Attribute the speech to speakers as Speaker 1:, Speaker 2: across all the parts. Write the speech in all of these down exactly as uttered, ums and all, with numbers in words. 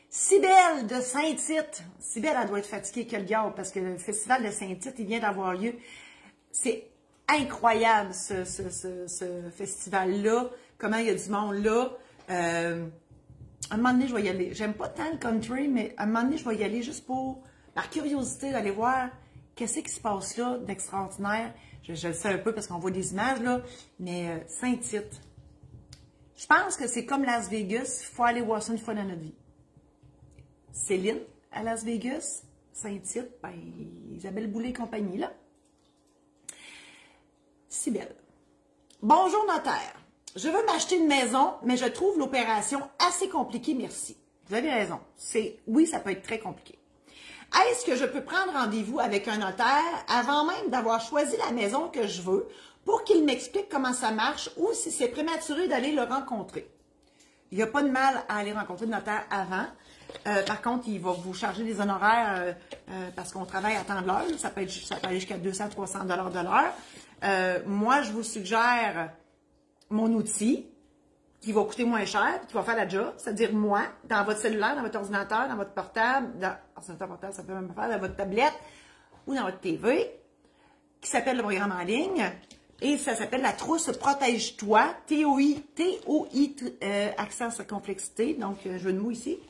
Speaker 1: Cybèle de Saint-Tite. Cybèle, elle doit être fatiguée que le diable parce que le festival de Saint-Tite, il vient d'avoir lieu. C'est incroyable, ce, ce, ce, ce festival-là. Comment il y a du monde là. Euh, à un moment donné, je vais y aller. J'aime pas tant le country, mais à un moment donné, je vais y aller juste pour, par curiosité, d'aller voir qu'est-ce qui se passe là d'extraordinaire. Je, je le sais un peu parce qu'on voit des images, là, mais euh, Saint-Tite. Je pense que c'est comme Las Vegas. Il faut aller voir ça une fois dans notre vie. Céline, à Las Vegas, Saint-Tite, ben, Isabelle Boulay et compagnie, là. Cybèle. Bonjour notaire. Je veux m'acheter une maison, mais je trouve l'opération assez compliquée, merci. Vous avez raison. C'est, oui, ça peut être très compliqué. Est-ce que je peux prendre rendez-vous avec un notaire avant même d'avoir choisi la maison que je veux pour qu'il m'explique comment ça marche ou si c'est prématuré d'aller le rencontrer? Il n'y a pas de mal à aller rencontrer le notaire avant. Euh, par contre, il va vous charger des honoraires euh, euh, parce qu'on travaille à temps de l'heure. Ça peut être, ça peut aller jusqu'à deux cents à trois cents dollars de l'heure. Euh, moi, je vous suggère mon outil qui va coûter moins cher, qui va faire la job, c'est-à-dire moi, dans votre cellulaire, dans votre ordinateur, dans votre portable, dans ordinateur portable, ça peut même pas faire, dans votre tablette ou dans votre T V, qui s'appelle le programme en ligne. Et ça s'appelle la trousse Protège-toi, T O I, T O I, euh, accent sur complexité, donc euh, jeu de mots ici.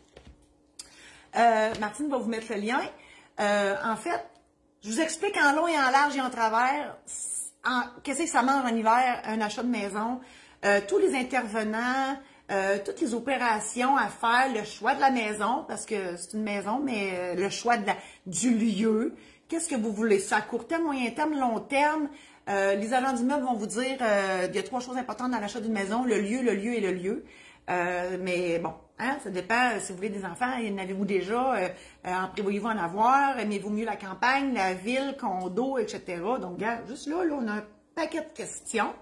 Speaker 1: Euh, Martine va vous mettre le lien. Euh, en fait, je vous explique en long et en large et en travers qu'est-ce que ça mange en hiver, un achat de maison, euh, tous les intervenants, euh, toutes les opérations à faire, le choix de la maison, parce que c'est une maison, mais euh, le choix de la, du lieu. Qu'est-ce que vous voulez? Ça à court terme, moyen terme, long terme. Euh, les agents d'immeuble vont vous dire euh, il y a trois choses importantes dans l'achat d'une maison, le lieu, le lieu et le lieu. Euh, mais bon, hein, ça dépend si vous voulez des enfants, en avez-vous déjà, euh, en prévoyez-vous en avoir, aimez-vous mieux la campagne, la ville, condo, et cetera. Donc, regarde, juste là, là, on a un paquet de questions.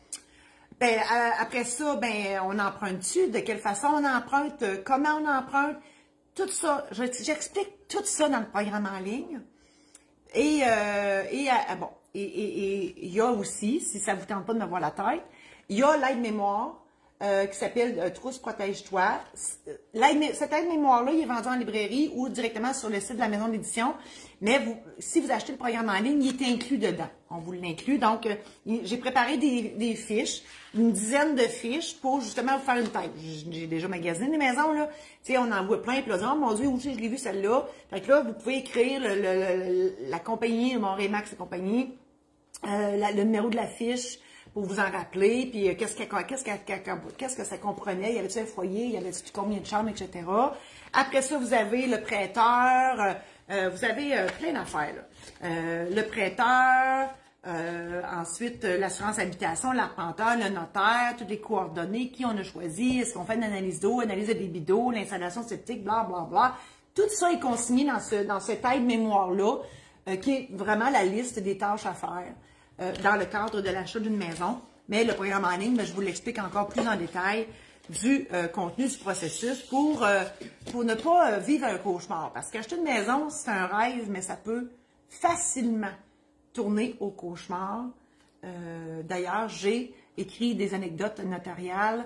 Speaker 1: Ben, après ça, ben, on emprunte-tu, de quelle façon on emprunte, comment on emprunte, tout ça, j'explique tout ça dans le programme en ligne. Et, euh, et euh, bon, et il et, et, y a aussi, si ça ne vous tente pas de me voir la tête, il y a l'aide-mémoire euh, qui s'appelle euh, Trousse Protège-toi. Cette aide-mémoire-là, il est vendu en librairie ou directement sur le site de la maison d'édition. Mais vous, si vous achetez le programme en ligne, il est inclus dedans. On vous l'inclut. Donc, euh, j'ai préparé des, des fiches, une dizaine de fiches pour justement vous faire une tête. J'ai déjà magasiné des maisons, là. Tu sais, on en voit plein. Puis là, oh mon Dieu, où je l'ai vu celle-là. Fait que là, vous pouvez écrire le, le, le, la compagnie, mon Remax et compagnie, euh, la, le numéro de la fiche pour vous en rappeler. Puis euh, qu'est-ce que, qu'est-ce que, qu'est-ce que ça comprenait. Y avait-tu un foyer, y avait-tu combien de chambres, et cetera. Après ça, vous avez le prêteur. Euh, Euh, vous avez euh, plein d'affaires. Euh, le prêteur, euh, ensuite euh, l'assurance habitation, l'arpenteur, le notaire, toutes les coordonnées, qui on a choisi, est-ce qu'on fait une analyse d'eau, analyse de débit d'eau, l'installation septique, bla bla bla. Tout ça est consigné dans, ce, dans cette aide-mémoire-là, euh, qui est vraiment la liste des tâches à faire euh, dans le cadre de l'achat d'une maison. Mais le programme en ligne, ben, je vous l'explique encore plus en détail du euh, contenu du processus pour, euh, pour ne pas euh, vivre un cauchemar. Parce qu'acheter une maison, c'est un rêve, mais ça peut facilement tourner au cauchemar. Euh, D'ailleurs, j'ai écrit des anecdotes notariales,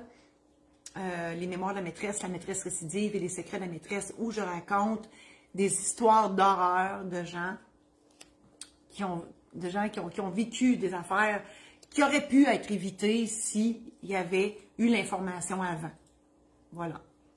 Speaker 1: euh, les mémoires de la maîtresse, la maîtresse récidive et les secrets de la maîtresse, où je raconte des histoires d'horreur de gens qui ont, de gens qui ont, qui ont vécu des affaires qui auraient pu être évitées s'il y avait eu l'information avant. Voilà.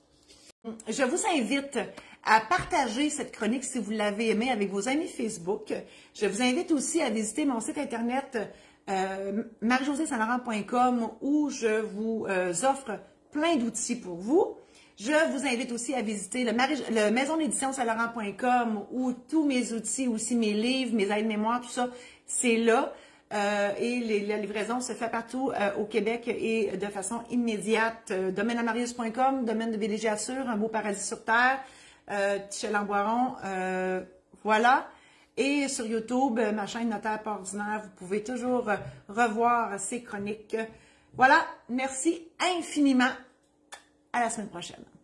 Speaker 1: Je vous invite à partager cette chronique si vous l'avez aimée avec vos amis Facebook. Je vous invite aussi à visiter mon site internet euh, marie josée saint laurent point com où je vous euh, offre plein d'outils pour vous. Je vous invite aussi à visiter le, le maison d'édition saint laurent point com où tous mes outils, aussi mes livres, mes aides-mémoires, tout ça, c'est là. Euh, et les, la livraison se fait partout euh, au Québec et de façon immédiate. Euh, domaine amarius point com, domaine de villégiature, un beau paradis sur terre, euh, Tichel en Boiron, euh, voilà. Et sur YouTube, ma chaîne Notaire pas ordinaire, vous pouvez toujours euh, revoir ces chroniques. Voilà, merci infiniment. À la semaine prochaine.